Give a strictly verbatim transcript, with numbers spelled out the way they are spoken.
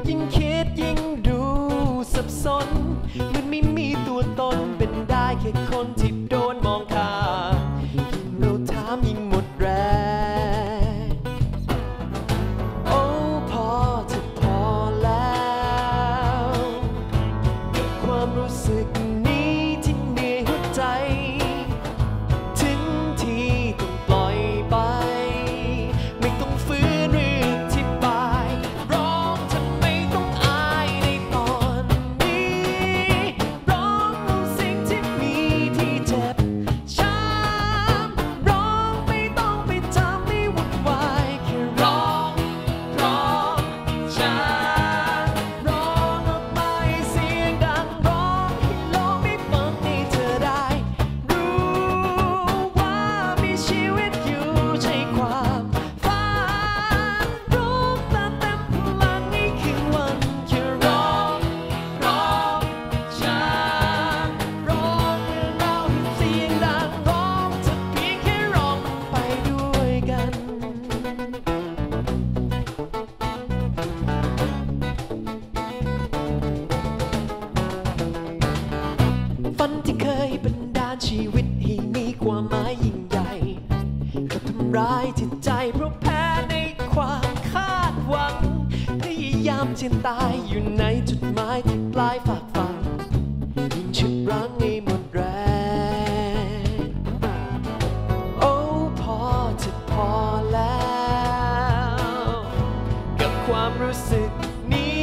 ยิ่งคิดยิ่งดูสับสนมันไม่มีตัวตนเป็นได้แค่คนที่โดนมองข้ามยิ่งเราถามยิ่งหมดแรงโอ้พอจะพอแล้วกับความรู้สึกนี้ที่เหนื่อยหัวใจถึงที่ต้องปล่อยไปไม่ต้องฝืนหรืออธิบายร้องทำไมต้องอายในตอนนี้ร้องเอาสิ่งที่มีที่เจ็บช้ำร้องไม่ต้องไปทำให้วุ่นวายแค่ร้องร้องช้าร้องออกมาให้เสียงดังร้องให้โลกไม่ฟังให้เธอได้รู้ว่ามีชีวิตอยู่ใช่ความฝันรู้แต่เต็มพลังนี่คือวันแค่ร้องร้องช้าร้องเรื่องราวให้เสียงดังร้องเธอเพียงแค่ร้องไปด้วยกันฝันที่เคยบันดาลชีวิตให้มีความหมายยิ่งใหญ่กลับทำร้ายจิตใจเพราะแพ้ในความคาดหวังพยายามจะตายอยู่ในจุดหมายที่ปลายฝากฝังยิ่งฉุดรั้งให้หมดแรงโอ้พอจะพอแล้วกับความรู้สึกนี้